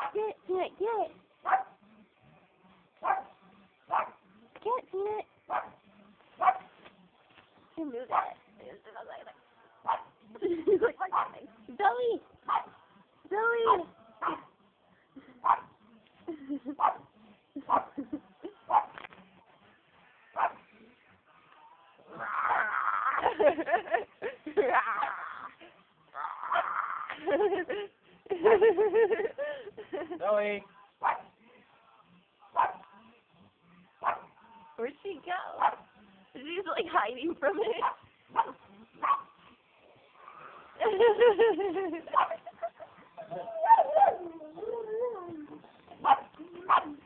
Get it, Peanut, get it. Get it, Peanut. You move that. Zoe! Zoe! Zoe. Where'd she go? She's like hiding from it.